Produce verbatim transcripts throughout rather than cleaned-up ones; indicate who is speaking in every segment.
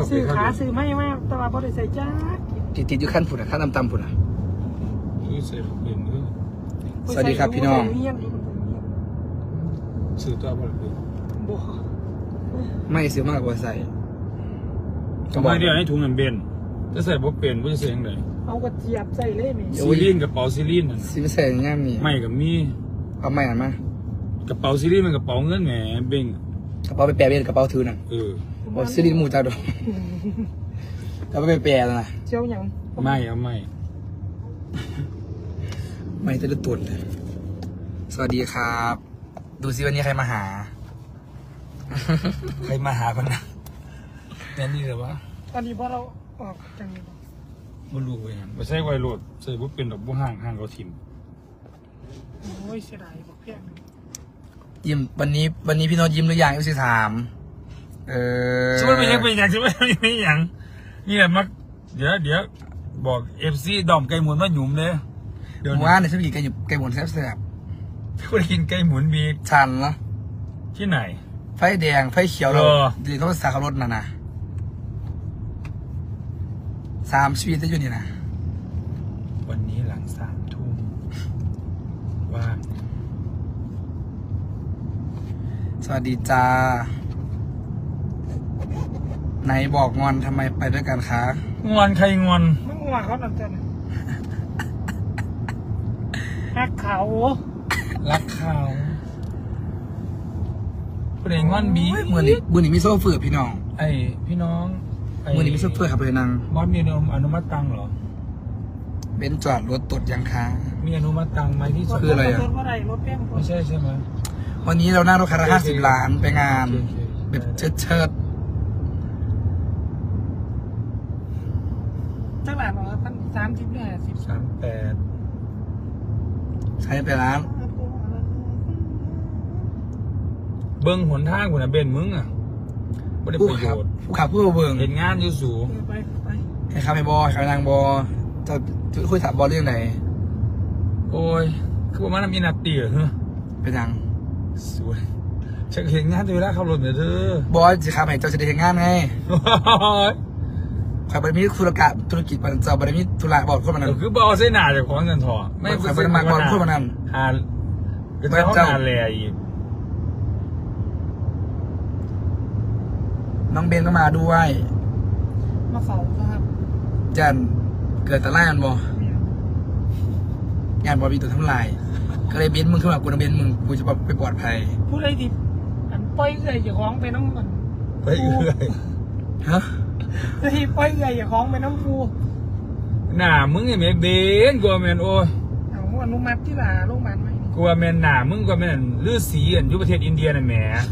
Speaker 1: ซื้อขาซื้อไม่มากแต่ว่าพอได้ใส่จ้า
Speaker 2: ติดติดอยู่ขั้นผุนอะขั้นต่ำๆผุนอะสวัสดีครับพี่น้อง
Speaker 3: ซื้อตัวบอลเป็น
Speaker 2: ไม่ซื้อมากกว่าใส่
Speaker 3: ทำไมเดี๋ยวให้ถุงเงินเบนจะใส่บ๊อบเป็นว่าจะใส่ยังไง
Speaker 1: เอากระเจี๊ยบใส่เลยมี
Speaker 3: ซีรีนกระเป๋าซีรีน
Speaker 2: ซีรีนใส่ง่ายมี
Speaker 3: ไม่กับมี
Speaker 2: เอาไม่อ่านม
Speaker 3: ากระเป๋าซีรีนมันกระเป๋าเงินแหมเบ่ง
Speaker 2: กระเป๋าไปแปะเป็นกระเป๋าถือหนัง
Speaker 3: เออ
Speaker 2: โอ้ซีรีนมูจ้าดอกกระเป๋าไปแปะนะ
Speaker 1: เจ้าอย่าง
Speaker 3: ไม่เอาไม่
Speaker 2: ไม่จะได้ตุ่นเลยสวัสดีครับดูซิวันนี้ใครมาหาใครมาหาคนนะแน่นี่หรือวะ
Speaker 1: ตอนนี้พอเราออกจัง
Speaker 3: บุลูกไปงั้นไม่ใช่ไวโรดใส่บุเป็นดอกบุห่างห่างเขาทิม
Speaker 1: โอ้ยเสียดายบอกเพี้ยน
Speaker 2: ยิ้มวันนี้วันนี้พี่โน้ตยิ้มหรือยังเอฟซีถามเออ
Speaker 3: ช่วยไม่ยังเป็นอย่างช่วยไม่ยังนี่แหละมักเดี๋ยวเดี๋ยวบอกเอฟซีดอมไก่หมุนมาหยุ่มเลย
Speaker 2: เดี๋ยวว่าในสวีไก่หยุบไก่หมุนแซ่บ
Speaker 3: ๆพี่คนกินไก่หมุนมี
Speaker 2: ชันเนาะ
Speaker 3: ที่ไหน
Speaker 2: ไฟแดงไฟเขียวเราดีเขาสาขารถน่ะนะสามชีวิตจะอยู่นี่นะ
Speaker 3: วันนี้หลังสามทุ่มว่าง
Speaker 2: สวัสดีจ้าไหนบอกงอนทำไมไปด้วยกันคะ
Speaker 3: งอนใครงอน
Speaker 1: มึงงอนเขาหนักจังรักเขา
Speaker 3: รักเขาประเด็นงอนบี
Speaker 2: เมื่อนี้มือนี้มีโซ่เฟือพี่น้อง
Speaker 3: ไอพี่น้อง
Speaker 2: มือนี้มีโซ่เฟือขับเลยนาง
Speaker 3: บอสมีอนุมัติตังเหรอ
Speaker 2: เบนจอดรถตรวจยังค้า
Speaker 3: มีอนุมัติตังไหมที่
Speaker 2: คืออะไรอ่ะ
Speaker 3: ไม่ใช่ใช่ไหม
Speaker 2: วันนี้เรานั่งรถคันละห้าสิบล้านไปงานแบบเชิดเชิด
Speaker 1: ตั้งหลายร้อยพันสามสิบเนี่ยสิบ
Speaker 3: สามแปด
Speaker 2: ใช้ไปร้าน
Speaker 3: เบิ้งหนทางกูนะเบนมึงอ่ะไม่ได้ประโยชน์
Speaker 2: ผู้ขับผู้เบิ้ง
Speaker 3: เห็นงานอยู่สูง
Speaker 1: ไปไป
Speaker 2: ให้ข้าไปบอให้ข้าไปนางบอจะคุยถามบอเรื่องไหน
Speaker 3: โอ้ยคือประมาณนั้นมีนาตีเหรอ
Speaker 2: เป็นยัง
Speaker 3: สวยฉันเห็นงานตัวเวลาขับรถเนี่ยเธอบ
Speaker 2: อสจะขับให้เจ้าจะได้เห็นงานไงขับบริมีธุรกิจธุรกิจมันจะบริมีธุระบอกคนมันนั่น
Speaker 3: คือบอสเส้นหนาจากของเงินทอ
Speaker 2: ไม่ขับบริมาบอกคนมันนั่น
Speaker 3: หาก็จะเขาหาแลอีก
Speaker 2: น้องเบนก็มาด้วย
Speaker 1: มาเฝ้าครับ
Speaker 2: จันเกิดแต่ไล่กันบงานบอมีตัวทำลายก็เลยเบนมึงขึ้นมากูนะเบนมึงกูจะไปปลอดภัย
Speaker 1: ผู้ใดดิอันปล่อยเอื่อยอย่าคล้องไปน้ำมัน
Speaker 3: ไปเอื่อย
Speaker 2: ฮะ
Speaker 1: ที่ปล่อยเอื่อยอย่าคล้องไปน้ำกู
Speaker 3: หน้ามึงไงแม่เบนกลัวแมนโอ้
Speaker 1: เอาอนุมัติที่ลาโรงพยาบาลไหม
Speaker 3: กลัวแมนหน้ามึงกลัวแมนฤาษีอันยุประเทศอินเดียน่ะแหม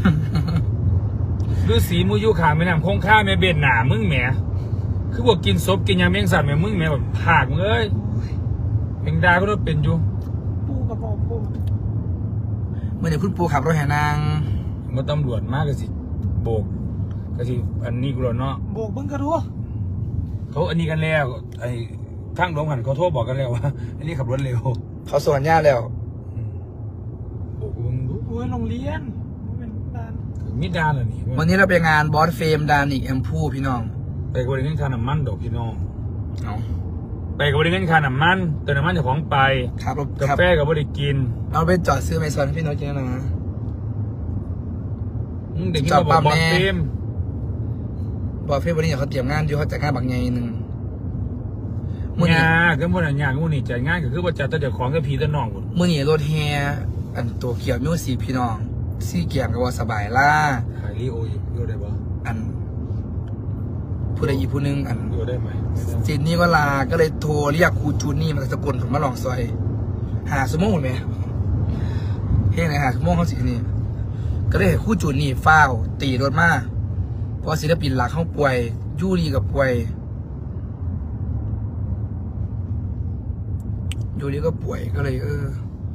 Speaker 3: ฤาษีมูยูขาไม่นำคงค่าแม่เบนหน้ามึงแหมคือบอกกินศพกินยาเมงสัตว์แม่มึงแม่แบบผากมึงเอ้ยเองดาก็ต้องเป็นอยู่
Speaker 1: ปูกระบอกปู
Speaker 2: เมื่อเดี๋ยวคุณปูขับรถแห่นาง
Speaker 3: เมื่อตำรวจมากก็สิโบกก็สิอันนี้กูเนาะ
Speaker 1: โบกเบิ้งกระทู้
Speaker 3: เขาอันนี้กันแล้วไอ้ทางหลวงหันเขาโทษบอกกันแล้วว่าอันนี้ขับรถเร็ว
Speaker 2: เขาสวนญาติแล้ว
Speaker 3: โบกมึงดู
Speaker 1: โอ้ยโรงเรียนเป็นดาน
Speaker 3: มิดานเหรอนี่
Speaker 2: วันนี้เราไปงานบอสเฟมดานิกแอมพูพี่น้อง
Speaker 3: ไปกับบริเวณคาน้ำมันดอกพี่น้อง
Speaker 2: เอา
Speaker 3: ไปกับบริเวณคาน้ำมันเติมน้ำมันจากของไป
Speaker 2: ครับ
Speaker 3: กาแฟกับบริกิน
Speaker 2: เราไปจอดซื้อไมซอนพี่น้องกินนะ
Speaker 3: เด็กที่เราบอกบอสเฟม
Speaker 2: บอสเฟมวันนี้เขาเตรียมงานอยู่เขาจัดงานบางใหญ่หนึ่ง
Speaker 3: มื่อนี้ก็มื่อนี้งานมื่อนี้จัดงานก็คือว่าจัดแต่เดี๋ยวของกับพี่ตะน้องหมด
Speaker 2: มื่อนี้รถแห่อันตัวเกี่ยวมิวสีพี่น้องซี่เกี่ยงกับว่าสบายล่า
Speaker 3: ขายรีโออยู่ได้ปะ
Speaker 2: อันผู้ใดอีกผู้นึงอัน
Speaker 3: ดูได้ไหม
Speaker 2: จินนี่ก็ลาก็เลยโทรเรียกครูจูนี่มาสกุลผมมาลองซอยหาสมองไหมเฮ้ยไหนหาสมองเขาสินี่ก็เลยครูจูนี่ฟ้าวตีรถมาเพราะศิลปินหลักเขาป่วยยูรีกับป่วยยูรีก็ป่วยก็เลยเออ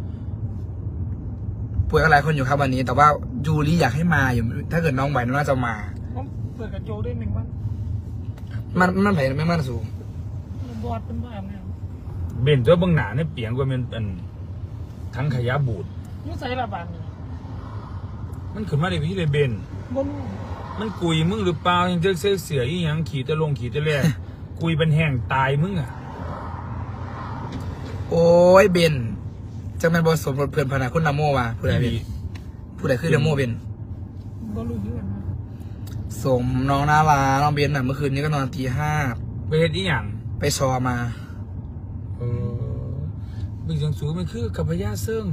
Speaker 2: ป่วยอะไรคนอยู่ครับวันนี้แต่ว่ายูรีอยากให้มาอยู่ถ้าเกิดน้องไหวน้องน่าจะมา
Speaker 1: เปิดกระโจได้หนึ่งวัน
Speaker 2: มันมันไหนไม่มันสูง
Speaker 1: บอดเป็นบ้าเนี่ย
Speaker 3: เบนตัวบางหนาเนี่ยเปียงกว่ามันเป็นทั้งขยะบูด
Speaker 1: ยุ่งใส่ระบาดนี่
Speaker 3: มันขึ้นมาในพี่เลยเบน
Speaker 1: บน
Speaker 3: ยมันกุยมึงหรือเปล่ายังจะเสียเสียอีหยังขี่ตะลงขี่ตะแล่ กุยเป็นแห้งตายมึงอ่ะ
Speaker 2: โอ้ยเบนจังแม่นบ่สมรสเพื่อนพนาคุณนโมว่าผู้ใดเป็นผู้ใดคือนโมเบน
Speaker 1: บ่รู้เรื่องนะ
Speaker 2: สมน้องนาลาน้องเบนน่ะเมื่อคืนนี้ก็นอนตีห้า
Speaker 3: ไปเฮ็ดอีหยัง
Speaker 2: ไปซอมา
Speaker 3: เออบึงจังสูมันคือกับพญาเซิงแท้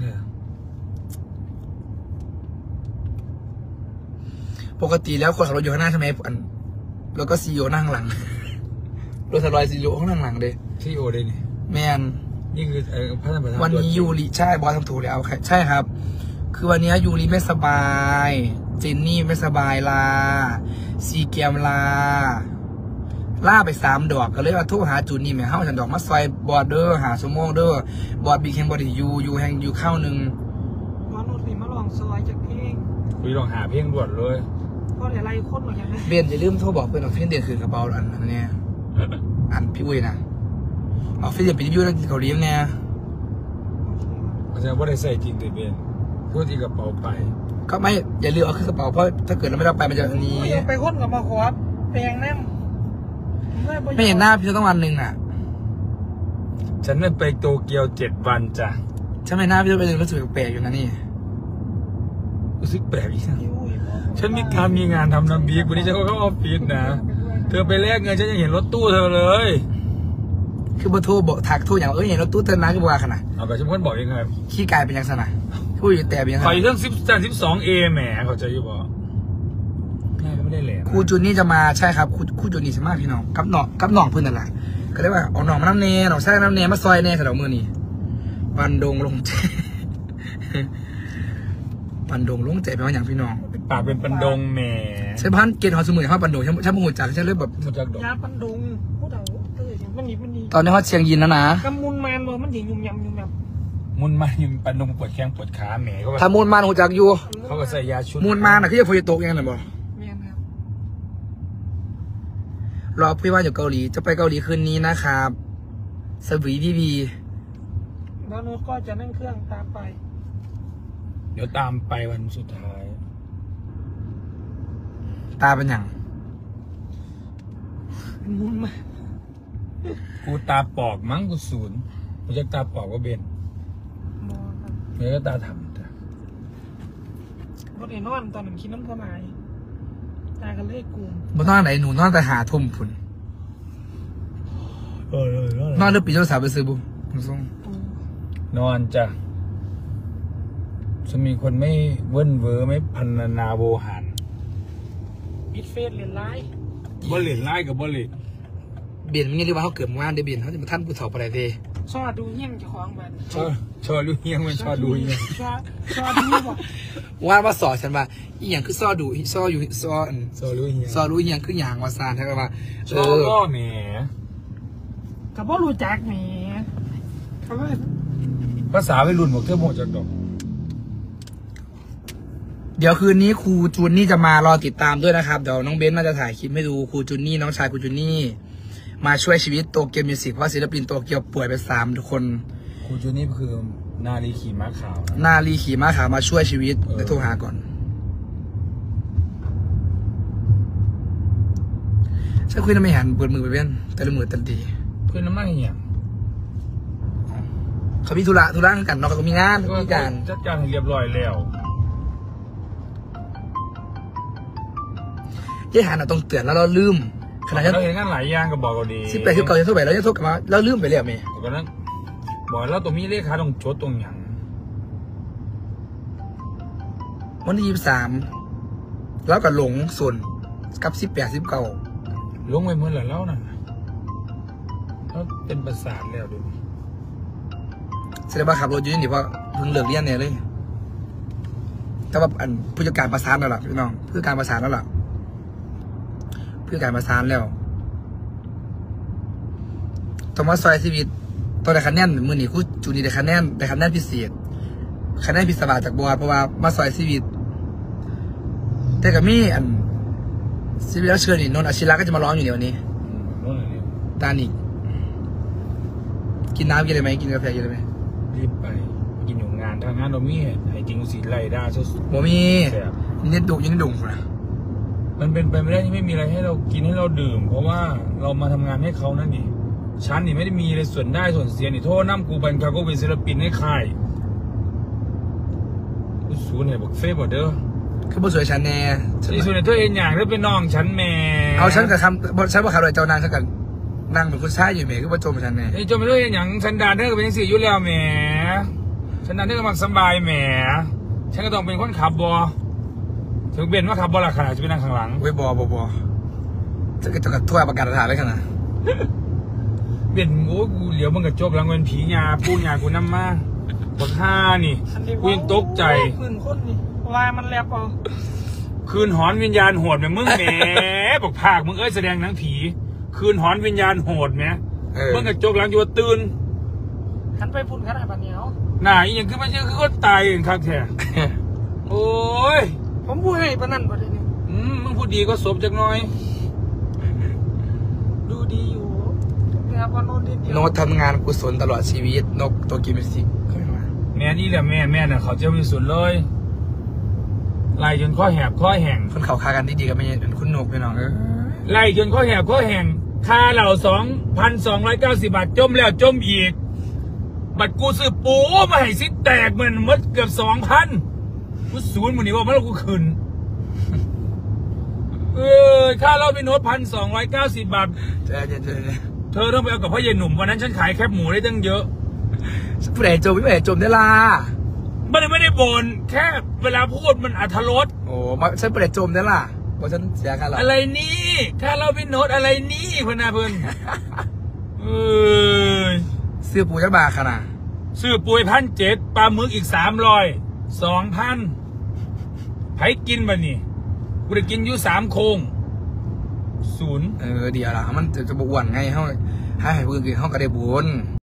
Speaker 2: ปกติแล้วคนขับรถอยู่ข้างหน้าใช่ไหมอันแล้วก็ซีโอนั่งหลัง รถสลอยซีโอข้างนั่งหลังเลย
Speaker 3: ที่โอได้นี่
Speaker 2: แมน
Speaker 3: นี่คือเออพระธรรมประธาน
Speaker 2: วันนี้ยูริใช่บอสทำถูกแล้วใช่ครับ คือวันนี้ยูริไม่สบายเจนนี่ไม่สบายลาซีเกียมลาล่าไปสามดอกก็เลยว่าโทรหาจูนี่แม่เฮาฉันดอกมาซอยบอดเดอร์หาสมองเดอร์บอดบิ๊กแฮงบอดยูยูแฮงยูเข้าหนึ่ง
Speaker 1: บอลโนดนี่มาลองซอยจากเพลง
Speaker 3: คุยลองหาเพลงด่วนเลย
Speaker 1: เพราะหลายๆคนเหมือนกันนะ
Speaker 2: เบนอย่าลืมโทรบอกเพื่อนเอาเพื่อนเดือนคืนกระเป๋าอันนั้นเนี่ยอันพี่อุ้ยนะเอาเพื่อนเดือนไปรีวิวแล้วเกาหลีเนี่ย
Speaker 3: อาจารย์ว่าได้ใส่จริงแต่เบนพูดที่กระเป๋าไป
Speaker 2: ก็ไม่อย่าลืมเอาขึ้นกระเป๋าเพราะถ้าเกิดเราไม่ได้ไปมันจะอันนี้
Speaker 1: ไม่ยอมไปคนกับมาขอแปลงน้ำ
Speaker 2: ไม่เห็นหน้าพี่ต้องวันหนึ่งอ่ะ
Speaker 3: ฉันได้ไปโตเกียวเจ็ดวันจ้ะ
Speaker 2: ฉันไม่หน้าพี่ต้องไปรู้สึกแปลกๆอยู่นะนี่
Speaker 3: รู้สึกแปลกอีกนะฉันมีการมีงานทำน้ำบีกวันนี้ฉันก็เข้าออฟฟิศนะเธอไปแลกเงินฉันยังเห็นรถตู้เธอเลย
Speaker 2: คือบัโทรบอกถักโทรอย่างเอ้ยเห็นรถตู้เติมน้ำกี่บัวขนาด
Speaker 3: เอาไปฉันเพิ่นบอกยังไง
Speaker 2: ขี้กายเป็นยังไงนะผู้อยู่แต่เป็นยังไง
Speaker 3: ขออีกเรื่องสิบแสนสิบสองเอแหมเขาใจอยู่บอกแม่ก็ไม่ได้แหลม
Speaker 2: ครูจุนนี่จะมาใช่ครับครูครูจุนนี่ใช่มากพี่น้องกับหนองกับหนองพื้นนั่นแหละก็เรียกว่าเอาหนองมาน้ำเนหนองใช่น้ำเนมาซอยเนสำหรับมือนี่ปันดงลงใจ ปันดงลงใจไปว่าอย่างพี่น้อง
Speaker 3: ปากเป็นปันดงแหม
Speaker 2: ใช่พันเกณฑ์หอสมุนเขาปันดงใช่ใช่พหูจักใช่เลยแบบ
Speaker 3: มาจากดอก
Speaker 1: ยาปันดุงผู้เฒ่าเออมันนี่มันนี่
Speaker 2: ตอนนี้เขาเชียงยินแล้วนะ
Speaker 1: กำมุนแมนบ่มันถึงยุ่มยำยุ่มยำ
Speaker 3: มุนมายังปันดงปวดแข้งปวดขาแหมเขาก็
Speaker 2: ถ้ามูลมานหูจักอยู่
Speaker 3: เขาก็ใส่ยาชุด
Speaker 2: มูลมาน่ะคือจะโฟยโตกยังไงบ่
Speaker 1: แมนครับ
Speaker 2: รอพี่ว่าอยู่เกาหลีจะไปเกาหลีคืนนี้นะครับสวีทีวี
Speaker 1: บอลโนดก็จะนั่งเครื่องตามไป
Speaker 3: เดี๋ยวตามไปวันสุดท้าย
Speaker 2: ตาเป็นอย่าง
Speaker 1: มุนมา
Speaker 3: กูตาปอกมั้งกูศูนย์กูจะตาปอกว่าเบน
Speaker 1: บอครับ
Speaker 3: เนื้อก็ตาทำจ้ะ
Speaker 1: บอลเห็นนอนตอนหนึ่งคิดน้ำทนายตากันเลขกู
Speaker 2: บนนอนไหนหนูนอนแต่หาทุ่มพุ่น
Speaker 3: เออเออเออน
Speaker 2: อนเรื่องปีโทรศัพท์ไปซื้อบุผมส่ง
Speaker 3: นอนจ้ะจะมีคนไม่เว้นเวอร์ไม่พันนาโวหัน
Speaker 1: ปิดเฟซเหรียญไลน์
Speaker 3: บอลเลนไล่กับบอลเลน
Speaker 2: เบียนมันงี้เรียกว่าเขาเกิดมาเดเบียนเขาจะมาท่านผู้เฒ่าประเทศ
Speaker 1: ชอดูเงี้ยงจะคล้องบัน
Speaker 3: ชอชอดูเฮียงมันชอดูเฮียง
Speaker 1: ชอชอดูบ่
Speaker 2: ว่าว่าสอนฉันว่าอีหยังคือซอดูซออยู่ซออัน
Speaker 3: ชอดูเฮียง
Speaker 2: ซอรู้อีหยังคือหยางวาซานใช่ไหมว่า
Speaker 3: ช
Speaker 2: เอ
Speaker 3: อ
Speaker 2: อ
Speaker 3: ก็แหม
Speaker 1: กับบ่รู้จักแหมเขาว่า
Speaker 3: ภาษาวัยรุ่นบอกเธอโมจากดอก
Speaker 2: เดี๋ยวคืนนี้ครูจูนนี่จะมารอติดตามด้วยนะครับเดี๋ยวน้องเบนซ์น่าจะถ่ายคลิปให้ดูครูจูนนี่น้องชายครูจูนนี่มาช่วยชีวิตโตเกียวมิวสิกเพราะศิลปินโตเกียวป่วยไปสามทุกคน
Speaker 3: ครูจูนี่คือนาลีขี่ม้าขาวนะ
Speaker 2: นาลีขี่ม้าขาวมาช่วยชีวิต
Speaker 3: เออ
Speaker 2: ไปโทรหาก่อนฉันคุยน้ำไม่หันเปิดมือไปเว้นแต่ละมือตันที
Speaker 3: เพื่อนน้ำมันเฮียง
Speaker 2: เขามีธุระธุระกันเนาะเขามีงานมีการ
Speaker 3: จัดการให้เรียบร้อยแล้ว
Speaker 2: ยี่หันอะต้องเตือนแล้วเราลืมขนาดฉัน
Speaker 3: เราเห็นงานหลายอย่างก็บอกเราดี
Speaker 2: สิบแปดสิบเก้ายังโทรไปแล้วยังโทรกลับมาแล้วลืมไปเลยอะเมย์
Speaker 3: ก็นั้นบอกเราตรงนี้เลขาตรงโจทย์ตรงอย่าง
Speaker 2: วันที่ยี่สิบสามแล้วก็หลงส่วนกับสิบแปดสิบเก้า
Speaker 3: ลงไปเมื่อไหร่แล้วน่ะเขาเป็นประสาทแล้วดู
Speaker 2: แสดงว่าขับรถอยู่นี่เพราะเพิ่งเลิกเรียนเนี่ยเลยแต่ว่าอันผู้จัดการประสานแล้วล่ะพี่น้องผู้จัดการประสานแล้วล่ะผู้จัดการประสานแล้วต้องมาซอยชีวิตต้องได้คะแนนมือหนีคู่จูนี่ได้คะแนนได้คะแนนพิเศษคะแนนพิเศษจากบอร์ดเพราะว่ามาซอยชีวิตแต่กับมี่อันชีวิตแล้วเชิญนี่นนท์อาชิระก็จะมาร้องอยู่ในวันนี้
Speaker 3: นู่นเลย
Speaker 2: ตานิกกินน้ำกินอะไรไหมกินกาแฟกินอะไรไหม
Speaker 3: รีบไปกินอยู่งานทางงานเรามีให้จริงสีไล่ได้สุด
Speaker 2: โมมี
Speaker 3: แซ่บ
Speaker 2: นี่ดุยังดุงนะ
Speaker 3: มันเป็นไปไม่ได้ที่ไม่มีอะไรให้เรากินให้เราดื่ม เพราะว่าเรามาทำงานให้เขานั่นนี่ฉันนี่ไม่ได้มีอะไรส่วนได้ส่วนเสียนี่โทษน้ำกูเป็นเขาก็เป็นศิลปินให้ค่ายกูสูนเนี่ยบอกเฟ่บอเด้อ
Speaker 2: คือผู้สวยฉันแน่
Speaker 3: ที่ส่วนในตัวเองอย่างแล้วเป็นน้องฉันแม่
Speaker 2: เอาฉันกับคำฉันว่าขับรถเจ้านางฉันกันนั่งเป็นคนซ้ายอยู่เมย์คือว่าโจมฉันแน่
Speaker 3: ไอ้จนไปด้วยอย่างฉันดานเธอก็เป็นสี่ยุ่แล้วแหมฉันดานเธอก็มักสบายแหมฉันก็ต้องเป็นคนขับบอถึงเป็นว่าขับบอละขนาดจะไปนั่งข้างหลัง
Speaker 2: เว้ยบอบอบอจะจะกับทั่วประกาศฐานเลยขนาด
Speaker 3: เป็นโอ้กูเหลียวมึงกับโจกหลังเงินผียาปูยากูน้ำมาบักห้านี่กูยังตกใจ
Speaker 1: คืนคนนี่ลายมันแลบเอา
Speaker 3: คืนหอนวิญญาณโหดแม่มึงแหมบอกภาคมึงเอ้ยแสดงหนังผีคืนหอนวิญญาณโหดแหมมึงกับโจกหลังอยู่ตื่น
Speaker 1: หันไปพุ่นขนาดปานเหนียว
Speaker 3: หน่าอีกอย่างคือมันจะคือคนตายเองครับแท้โอ้ย
Speaker 1: ผมพูดให้ปานนั่นประเด็นนี้
Speaker 3: อืมมึงพูดดีก็สมจักหน่อย
Speaker 1: ดูดีอยู่นะครับว่าโน้ตเดียว
Speaker 2: โน้ตทำงานกุศลตลอดชีวิตนกตัวกิมมิสิกเข้ามา
Speaker 3: แม่นี่แหละแม่แม่น่ะเขาเจ้ามีสุดเลยไล่จนข้อแหบข้อแห้ง
Speaker 2: คนเขาคากันดีๆกันไม่ใช่คุณนกพี่น้องเออ
Speaker 3: ไล่จนข้อแหบข้อแห้งค่าเหล่าสองพันสองร้อยเก้าสิบบาทจมแล้วจมอีกบัตรกูซื้อปูมาให้ซิแตกเหมือนมดเกือบสองพันกูศูนย์หมือนี้ว่ามันแล้วกูคืนเออค่าเราเป็นโน้ตพันสองร้อยเก้าสิบบาท
Speaker 2: เจอเจอเจอ
Speaker 3: เธอต้องไปเอากับพ่อใหญ่หนุ่มวันนั้นฉันขายแคบหมูได้ตั้งเยอะ
Speaker 2: ผู้ใดโจมผู้ใดโจมได้ล่ะ
Speaker 3: ไม่ได้ไม่ได้บ่นแค่เวลาพูดมันอัธรส
Speaker 2: โอ้มาฉันผู้ใดโจมได้ล่ะบอกฉันเสียค่าหรอ
Speaker 3: อะไรนี่ค่าเราเป็นโน้ตอะไรนี่เพื่อนนะเพื่อนเออ
Speaker 2: เสื้อปูจักบาขนาด
Speaker 3: ซื้อปุยพันเจ็ดปลาหมึกอีกสามร้อยสองพันไผกินบ่นี่กูได้กินอยู่สามโคงศูนย์
Speaker 2: เออเดี๋ยวล่ะมันจะจะบอ้วนไงเขาให้ผู้อื่นเขาก็ได้บุญ